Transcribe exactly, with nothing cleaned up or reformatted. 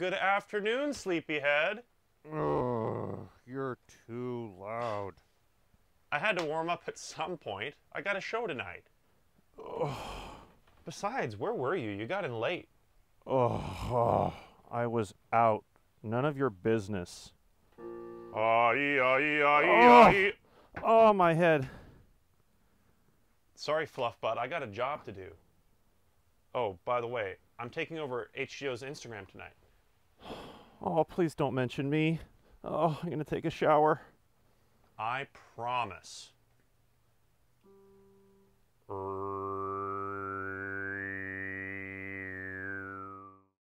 Good afternoon, sleepyhead. Oh, you're too loud. I had to warm up at some point. I got a show tonight. Oh, Besides, where were you? You got in late. oh, I was out. None of your business. Aye, aye, aye, Oh. aye. Oh, my head. Sorry, Fluffbutt. I got a job to do. Oh, by the way, I'm taking over H G O's Instagram tonight. Oh, please don't mention me. Oh, I'm gonna take a shower. I promise. Er